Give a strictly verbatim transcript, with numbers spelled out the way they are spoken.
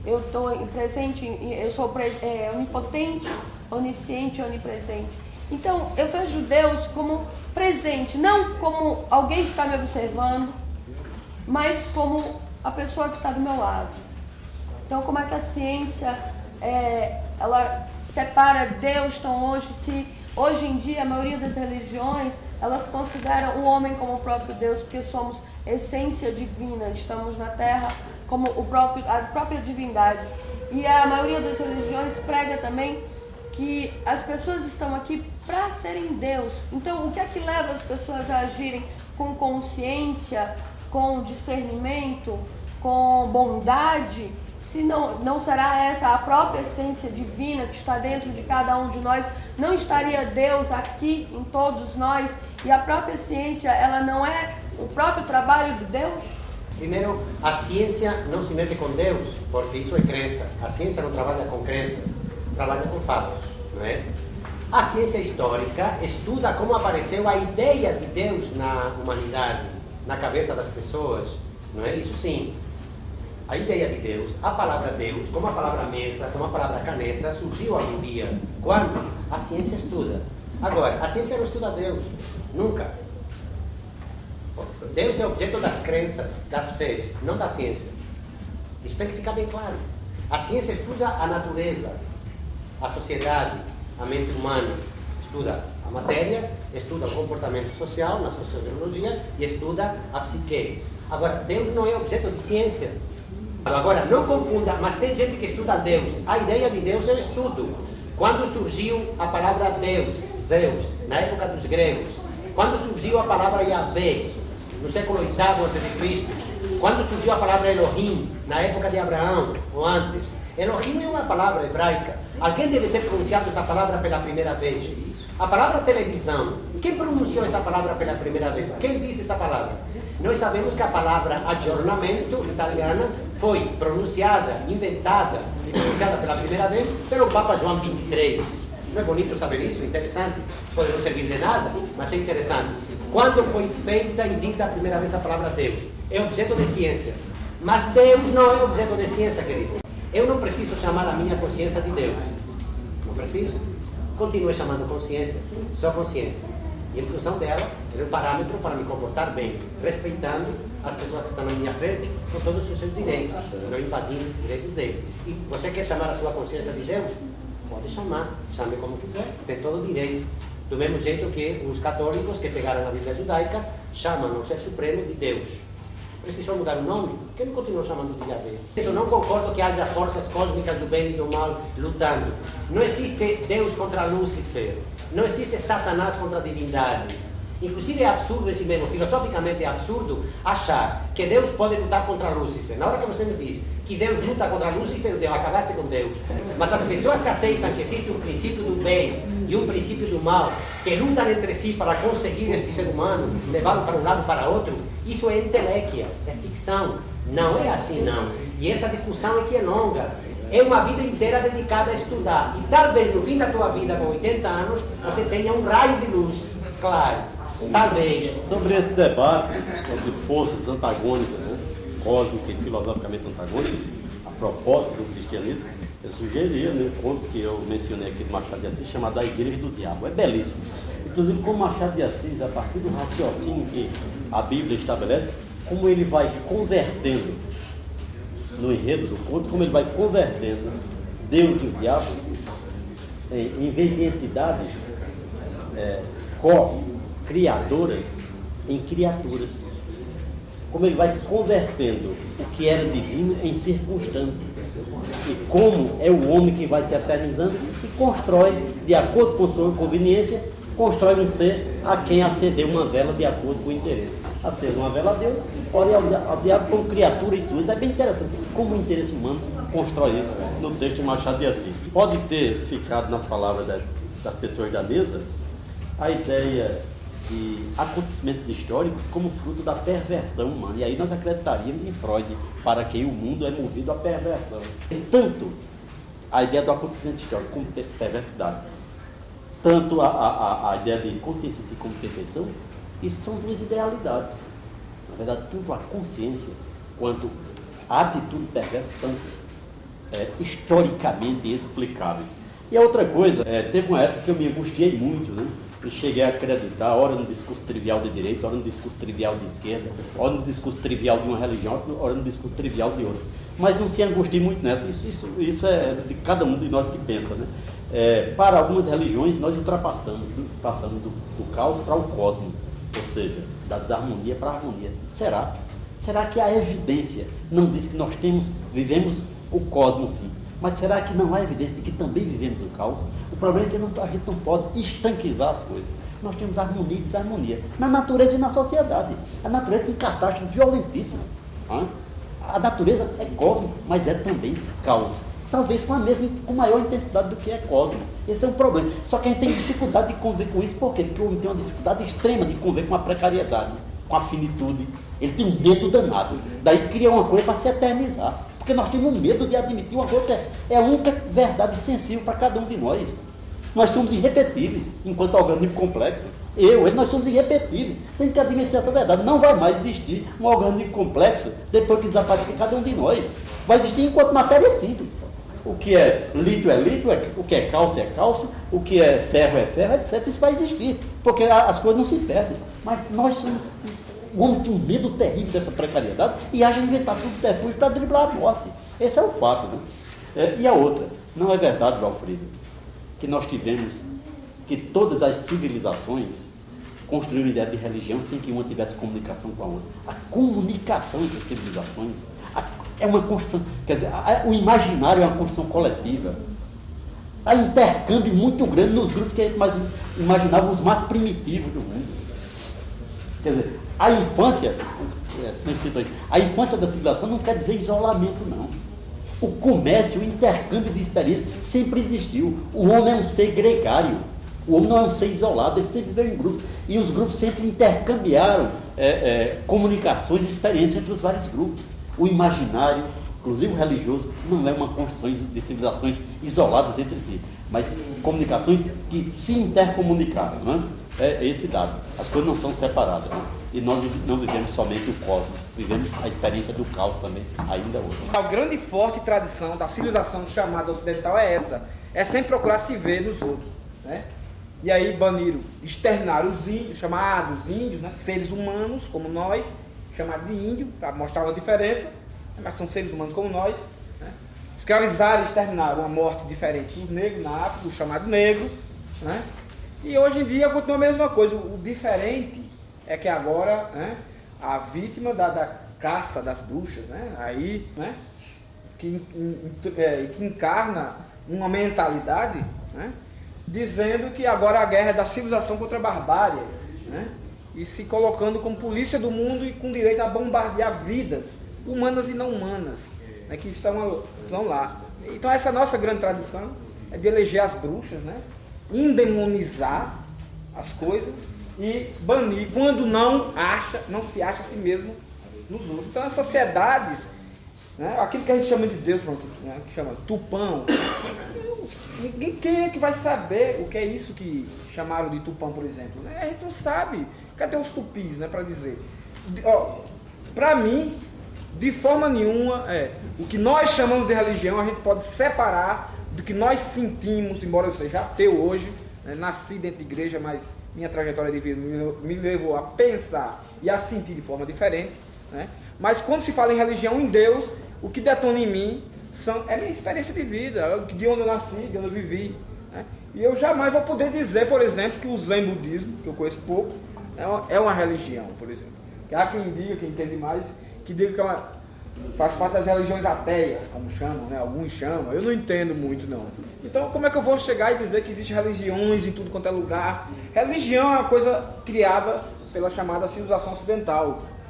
eu estou presente, eu sou é, onipotente, onisciente, onipresente. Então, eu vejo Deus como presente, não como alguém que está me observando, mas como a pessoa que está do meu lado. Então, como é que a ciência, é, ela separa Deus tão hoje, se hoje em dia a maioria das religiões, elas consideram o homem como o próprio Deus, porque somos essência divina, estamos na Terra como o próprio, a própria divindade. E a maioria das religiões prega também que as pessoas estão aqui para serem Deus. Então, o que é que leva as pessoas a agirem com consciência, com discernimento, com bondade, se não, não será essa a própria essência divina que está dentro de cada um de nós? Não estaria Deus aqui em todos nós? E a própria ciência, ela não é o próprio trabalho de Deus? Primeiro, a ciência não se mete com Deus, porque isso é crença. A ciência não trabalha com crenças, trabalha com fatos, não é? A ciência histórica estuda como apareceu a ideia de Deus na humanidade, na cabeça das pessoas, não é? Isso sim. A ideia de Deus, a palavra Deus, como a palavra mesa, como a palavra caneta, surgiu algum dia. Quando? A ciência estuda. Agora, a ciência não estuda Deus, nunca. Deus é objeto das crenças, das fés, não da ciência. Isso tem que ficar bem claro. A ciência estuda a natureza, a sociedade, a mente humana, estuda a matéria, estuda o comportamento social na sociologia e estuda a psique. Agora, Deus não é objeto de ciência. Agora, não confunda, mas tem gente que estuda Deus. A ideia de Deus é o estudo. Quando surgiu a palavra Deus, Zeus, na época dos gregos, quando surgiu a palavra Yahvé, no século oitavo antes de Cristo, quando surgiu a palavra Elohim, na época de Abraão, ou antes, Elohim é uma palavra hebraica. Alguém deve ter pronunciado essa palavra pela primeira vez. A palavra televisão, quem pronunciou essa palavra pela primeira vez? Quem disse essa palavra? Nós sabemos que a palavra aggiornamento italiana foi pronunciada, inventada e pronunciada pela primeira vez pelo Papa João vinte e três. Não é bonito saber isso? Interessante. Pode não servir de nada, mas é interessante. Quando foi feita e dita a primeira vez a palavra Deus? É objeto de ciência. Mas Deus não é objeto de ciência, querido. Eu não preciso chamar a minha consciência de Deus. Não preciso. Continue chamando consciência, só consciência. E em função dela, é um parâmetro para me comportar bem, respeitando as pessoas que estão na minha frente com todos os seus direitos, não invadindo os direitos dele. E você quer chamar a sua consciência de Deus? Pode chamar, chame como quiser, tem todo o direito. Do mesmo jeito que os católicos que pegaram a Bíblia judaica chamam o Ser Supremo de Deus. Precisou mudar o nome? Por que não continuam chamando de Yahvé? Eu não concordo que haja forças cósmicas do bem e do mal lutando. Não existe Deus contra Lúcifer. Não existe Satanás contra a divindade. Inclusive é absurdo esse mesmo, filosoficamente é absurdo achar que Deus pode lutar contra Lúcifer. Na hora que você me diz que Deus luta contra Lúcifer, eu acabaste com Deus. Mas as pessoas que aceitam que existe um princípio do bem e um princípio do mal, que lutam entre si para conseguir este ser humano, levá-lo para um lado para outro, isso é entelequia, é ficção. Não é assim não. E essa discussão aqui é longa. É uma vida inteira dedicada a estudar. E talvez no fim da tua vida, com oitenta anos, você tenha um raio de luz, claro. Talvez. Sobre esse debate sobre forças antagônicas, né, cósmicas e filosoficamente antagônicas, a propósito do cristianismo, eu sugeria um conto que eu mencionei aqui do Machado de Assis, chamado A Igreja do Diabo. É belíssimo. Inclusive, como Machado de Assis, a partir do raciocínio que a Bíblia estabelece, como ele vai convertendo no enredo do conto, como ele vai convertendo Deus e o diabo em, em vez de entidades é, co-criadoras em criaturas. Como ele vai convertendo o que era divino em circunstante. E como é o homem que vai se eternizando e constrói, de acordo com sua conveniência, constrói um ser a quem acendeu uma vela de acordo com o interesse. Acende uma vela a Deus, olha ao diabo como criatura e suas. É bem interessante como o interesse humano constrói isso no texto de Machado de Assis. Pode ter ficado nas palavras das, das pessoas da mesa a ideia de acontecimentos históricos como fruto da perversão humana. E aí nós acreditaríamos em Freud, para quem o mundo é movido à perversão. Tanto a ideia do acontecimento histórico como perversidade, tanto a, a, a ideia de consciência como perfeição, isso são duas idealidades. Na verdade, tanto a consciência quanto a atitude perversa são é, historicamente explicáveis. E a outra coisa, é, teve uma época que eu me angustiei muito, né? Eu cheguei a acreditar, ora no discurso trivial de direita, ora no discurso trivial de esquerda, ora no discurso trivial de uma religião, ora no discurso trivial de outra. Mas não se angustie muito nessa, isso, isso, isso é de cada um de nós que pensa, né? É, para algumas religiões, nós ultrapassamos, do, passamos do, do caos para o cosmos, ou seja, da desarmonia para a harmonia. Será? Será que a evidência não diz que nós temos, vivemos o cosmos, sim? Mas será que não há evidência de que também vivemos o caos? O problema é que não, a gente não pode estanquizar as coisas. Nós temos harmonia e desarmonia na natureza e na sociedade. A natureza tem catástrofes violentíssimas. Hein? A natureza é cosmos, mas é também caos. Talvez com a mesma, com maior intensidade do que é cosmos. Esse é um problema. Só que a gente tem dificuldade de conviver com isso. Por quê? Porque o homem tem uma dificuldade extrema de conviver com a precariedade, com a finitude. Ele tem um medo danado. Daí cria uma coisa para se eternizar. Porque nós temos medo de admitir uma coisa que é, é a única verdade sensível para cada um de nós. Nós somos irrepetíveis, enquanto organismo complexo. Eu, ele, nós somos irrepetíveis. Tem que admitir essa verdade. Não vai mais existir um organismo complexo depois que desaparecer cada um de nós. Vai existir enquanto matéria simples. O que é lítio é lítio, o que é cálcio é cálcio, o que é ferro é ferro, etcétera. Isso vai existir, porque as coisas não se perdem. Mas nós somos... O homem tem um medo terrível dessa precariedade e haja inventar subterfúgio para driblar a morte. Esse é o fato, né? É, e a outra, não é verdade, Valfrido, que nós tivemos, que todas as civilizações construíram ideia de religião sem que uma tivesse comunicação com a outra. A comunicação entre civilizações a, é uma construção, quer dizer, a, o imaginário é uma construção coletiva. Há intercâmbio muito grande nos grupos que a gente mais imaginava os mais primitivos do mundo. Quer dizer, a infância, a infância da civilização não quer dizer isolamento, não. O comércio, o intercâmbio de experiências sempre existiu. O homem é um ser gregário. O homem não é um ser isolado, ele sempre viveu em grupos. E os grupos sempre intercambiaram é, é, comunicações e experiências entre os vários grupos. O imaginário, inclusive o religioso, não é uma construção de civilizações isoladas entre si, mas comunicações que se intercomunicaram, não é? É esse dado. As coisas não são separadas, né? E nós não vivemos somente o cosmos, vivemos a experiência do caos também, ainda hoje. A grande e forte tradição da civilização chamada ocidental é essa, é sempre procurar se ver nos outros, né? E aí baniram, externaram os índios, chamados índios, né? Seres humanos como nós, chamados de índio, para mostrar uma diferença, mas são seres humanos como nós, né? Escravizaram e exterminaram uma morte diferente dos negros na África, o chamado negro, né? E hoje em dia continua a mesma coisa. O diferente é que agora, né, a vítima da, da caça das bruxas, né, aí, né, que, é, que encarna uma mentalidade, né, dizendo que agora a guerra é da civilização contra a barbárie, né, e se colocando como polícia do mundo e com direito a bombardear vidas humanas e não humanas, né, que estão, estão lá. Então essa nossa grande tradição é de eleger as bruxas, né, endemonizar as coisas e banir quando não acha, não se acha a si mesmo nos outros. Então as sociedades, né, aquilo que a gente chama de Deus, pronto, né, que chama Tupã, ninguém quem é que vai saber o que é isso que chamaram de Tupã, por exemplo, né? A gente não sabe. Cadê os tupis, né, para dizer? Para mim, de forma nenhuma, é, o que nós chamamos de religião a gente pode separar do que nós sentimos, embora eu seja ateu hoje, né, nasci dentro de igreja, mas minha trajetória de vida me levou a pensar e a sentir de forma diferente, né? Mas quando se fala em religião, em Deus, o que detona em mim são, é minha experiência de vida, de onde eu nasci, de onde eu vivi, né? E eu jamais vou poder dizer, por exemplo, que o Zen budismo, que eu conheço pouco, é uma, é uma religião, por exemplo. Há quem diga, quem entende mais, que diga que é uma... faz parte das religiões ateias, como chamam, né? Alguns chamam, eu não entendo muito não. Então como é que eu vou chegar e dizer que existem religiões em tudo quanto é lugar? Religião é uma coisa criada pela chamada civilização ocidental,